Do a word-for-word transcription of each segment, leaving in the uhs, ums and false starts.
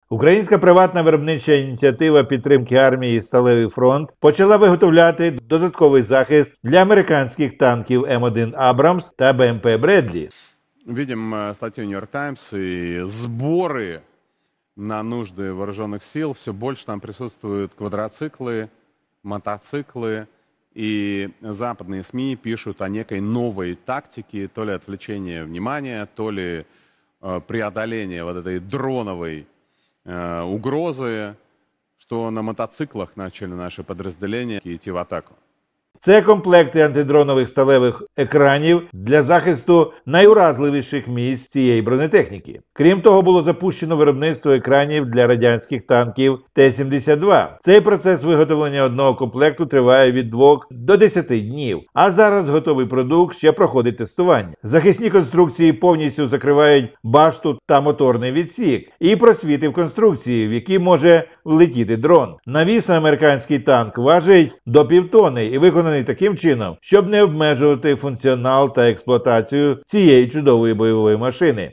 Українська приватна виробнича ініціатива підтримки армії «Сталевий фронт» почала виготовляти додатковий захист для американських танків М один «Абрамс» та Б М П «Бредлі». Видим статью «Нью-Йорк Таймс» и сборы на нужды вооруженных сил. Все больше там присутствуют квадроциклы, мотоциклы. И западные СМИ пишут о некой новой тактике, то ли отвлечения внимания, то ли э, преодоления вот этой дроновой э, угрозы, что на мотоциклах начали наши подразделения идти в атаку. Це комплекти антидронових сталевих екранів для захисту найуразливіших місць цієї бронетехніки. Крім того, було запущено виробництво екранів для радянських танків Т сімдесят два. Цей процес виготовлення одного комплекту триває від двох до десяти днів, а зараз готовий продукт ще проходить тестування. Захисні конструкції повністю закривають башту та моторний відсік і просвіти в конструкції, в які може влетіти дрон. Навіс на американський танк важить до півтони і виконаний таким чином, щоб не обмежувати функціонал та експлуатацію цієї чудової бойової машини.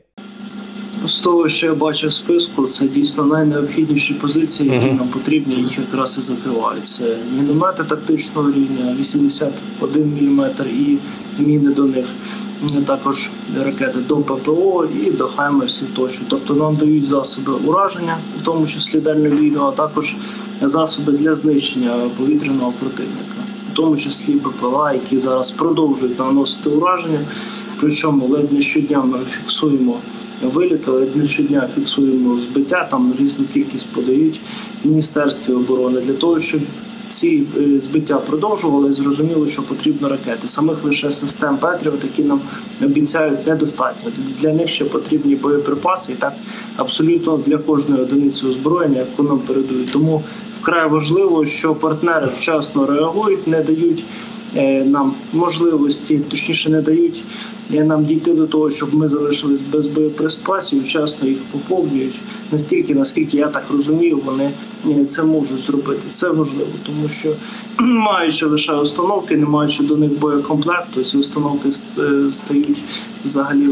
З того, що я бачу в списку, це дійсно найнеобхідніші позиції, які нам потрібні, їх якраз і закривають. Це міномети тактичного рівня, вісімдесят один міліметр і міни до них, також ракети до П П О і до Хаймерсів тощо. Тобто нам дають засоби ураження, в тому числі дальнобійного, а також засоби для знищення повітряного противника, в тому числі Б П Л А, які зараз продовжують наносити ураження, причому ледь не щодня ми фіксуємо виліти, ледь не щодня фіксуємо збиття, там різну кількість подають в Міністерстві оборони для того, щоб ці збиття продовжували. Зрозуміло, що потрібно ракети. Самих лише систем Петріот, які нам обіцяють, недостатньо. Для них ще потрібні боєприпаси, і так абсолютно для кожної одиниці озброєння, яку нам передають. Тому вкрай важливо, що партнери вчасно реагують, не дають нам можливості, точніше не дають нам дійти до того, щоб ми залишились без боєприпасів, вчасно їх поповнюють. Настільки, наскільки я так розумію, вони це можуть зробити. Це важливо, тому що маючи лише установки, не маючи до них боєкомплекту, ці установки стають взагалі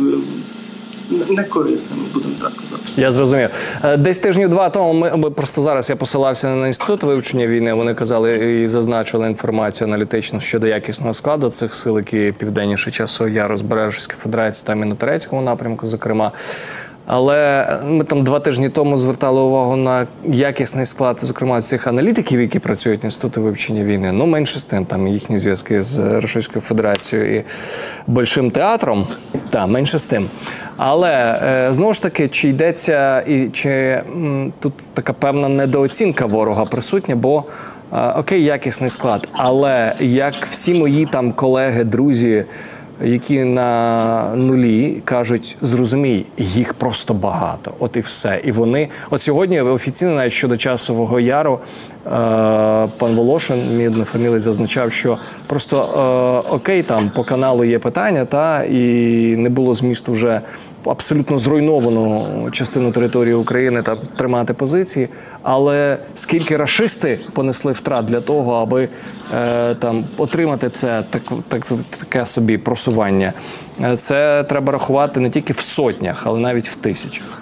некорисними, будемо так казати. Я зрозумів. Десь тижнів два тому, ми, ми просто зараз я посилався на Інститут вивчення війни, вони казали і зазначили інформацію аналітичну щодо якісного складу цих сил, які південніше Часового Яру, Збережської Федерації, там і на Турецькому напрямку, зокрема. Але ми там два тижні тому звертали увагу на якісний склад, зокрема, цих аналітиків, які працюють в Інституті вивчення війни. Ну, менше з тим, там їхні зв'язки з Російською Федерацією і Большим театром, та менше з тим. Але, е, знову ж таки, чи йдеться, і чи м, тут така певна недооцінка ворога присутня, бо, е, окей, якісний склад, але як всі мої там колеги, друзі, які на нулі кажуть, зрозумій, їх просто багато, от і все. І вони, от сьогодні офіційно навіть щодо Часового Яру, е, пан Волошин, мій однофамілець, зазначав, що просто е, окей, там по каналу є питання, та, і не було змісту вже абсолютно зруйновану частину території України та тримати позиції, але скільки рашисти понесли втрат для того, аби е, там отримати це так, так, таке собі просування, це треба рахувати не тільки в сотнях, але навіть в тисячах.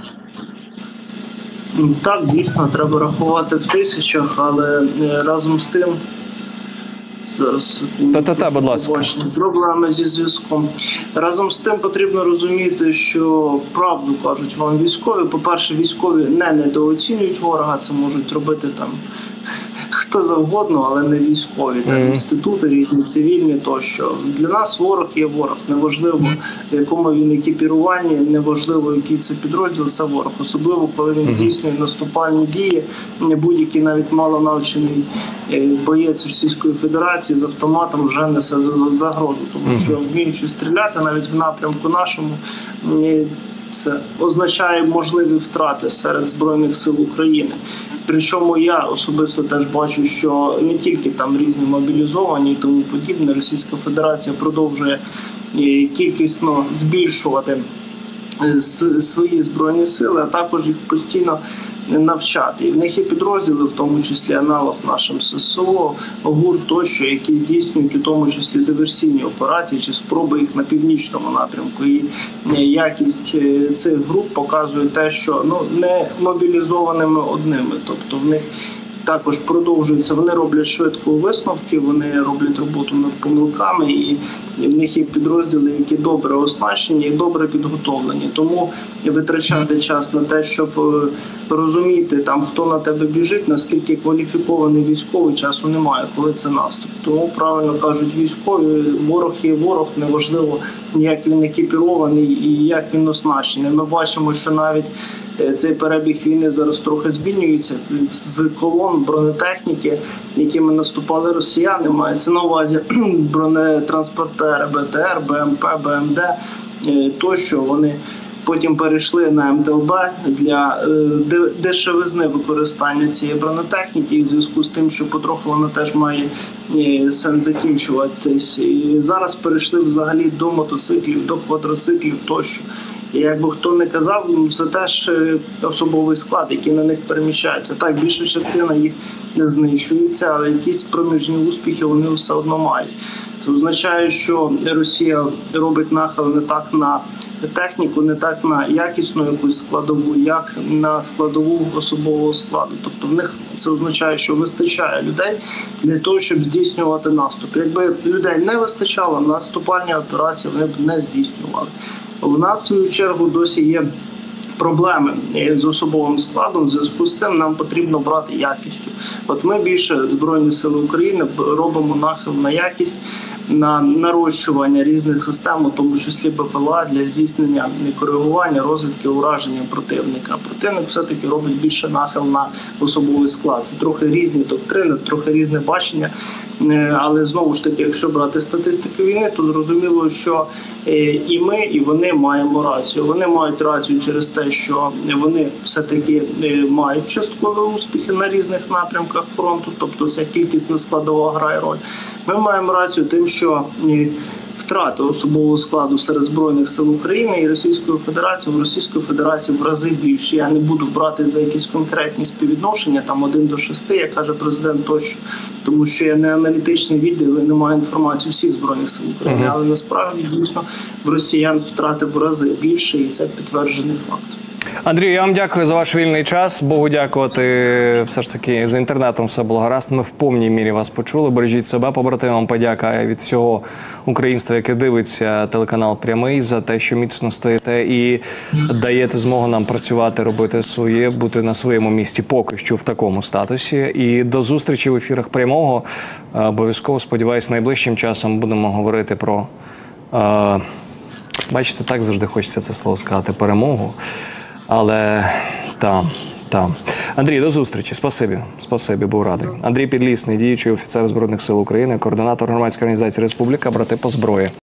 Так, дійсно, треба рахувати в тисячах, але разом з тим, зараз Та-та-та, будь ласка. Проблеми зі зв'язком. Разом з тим потрібно розуміти, що правду кажуть вам військові. По-перше, військові не недооцінюють ворога, це можуть робити там хто завгодно, але не військові. Там mm-hmm. інститути різні, цивільні тощо. Для нас ворог є ворог. Неважливо, в якому він екіпіруванні, неважливо, який це підрозділ, це ворог. Особливо, коли він mm-hmm. здійснює наступальні дії. Будь-який навіть малонавчений боєць Російської Федерації з автоматом вже несе загрозу. Тому mm-hmm. що вміючи стріляти навіть в напрямку нашому, це означає можливі втрати серед Збройних сил України. Причому я особисто теж бачу, що не тільки там різні мобілізовані і тому подібне, Російська Федерація продовжує кількісно збільшувати свої Збройні сили, а також їх постійно навчати. І в них є підрозділи, в тому числі аналог нашим ССО, ГУР тощо, які здійснюють у тому числі диверсійні операції чи спроби їх на північному напрямку. І якість цих груп показує те, що ну не мобілізованими одними, тобто в них також продовжується, вони роблять швидко висновки, вони роблять роботу над помилками, і в них є підрозділи, які добре оснащені і добре підготовлені. Тому витрачати час на те, щоб розуміти, там, хто на тебе біжить, наскільки кваліфікований військовий, часу немає, коли це наступ. Тому, правильно кажуть військові, ворог є ворог, неважливо, як він екіпірований і як він оснащений. Ми бачимо, що навіть цей перебіг війни зараз трохи змінюється. З колон бронетехніки, якими наступали росіяни, мається на увазі бронетранспортери БТР, БМП, БМД, тощо вони потім перейшли на ем те ел бе для дешевизни використання цієї бронетехніки, і в зв'язку з тим, що потроху вона теж має сенс закінчуватися. І зараз перейшли взагалі до мотоциклів, до квадроциклів тощо. І якби хто не казав, це теж особовий склад, який на них переміщається. Так, більша частина їх не знищується, але якісь проміжні успіхи вони все одно мають. Це означає, що Росія робить нахил не так на техніку, не так на якісну якусь складову, як на складову особового складу. Тобто в них це означає, що вистачає людей для того, щоб здійснювати наступ. Якби людей не вистачало, наступальні операції вони б не здійснювали. У нас, в свою чергу, досі є проблеми з особовим складом. В зв'язку з цим нам потрібно брати якістю. От ми більше Збройні Сили України робимо нахил на якість, на нарощування різних систем, у тому числі Бе Пе Ел А, для здійснення коригування, розвідки, ураження противника. Противник все-таки робить більше нахил на особовий склад. Це трохи різні доктрини, трохи різне бачення. Але знову ж таки, якщо брати статистики війни, то зрозуміло, що і ми, і вони маємо рацію. Вони мають рацію через те, що вони все-таки мають часткові успіхи на різних напрямках фронту, тобто ця кількісна складова грає роль. Ми маємо рацію тим, що втрати особового складу серед Збройних сил України і Російської Федерації, в Російської Федерації в рази більше. Я не буду брати за якісь конкретні співвідношення, там один до шести, як каже президент тощо, тому що я не аналітичний відділ і не маю інформації всіх Збройних сил України, але насправді дійсно в росіян втрати в рази більше, і це підтверджений факт. Андрій, я вам дякую за ваш вільний час. Богу дякувати, все ж таки, за інтернетом все було гаразд. Ми в повній мірі вас почули. Бережіть себе, побратимам подяка від всього українства, яке дивиться телеканал «Прямий», за те, що міцно стоїте і даєте змогу нам працювати, робити своє, бути на своєму місці поки що в такому статусі. І до зустрічі в ефірах «Прямого». Обов'язково, сподіваюся, найближчим часом будемо говорити про, е, бачите, так завжди хочеться це слово сказати, перемогу. Але там, там. Андрій, до зустрічі. Спасибі. Спасибі, був радий. Андрій Підлісний, діючий офіцер Збройних сил України, координатор громадської організації «Республіка. Брати по зброї».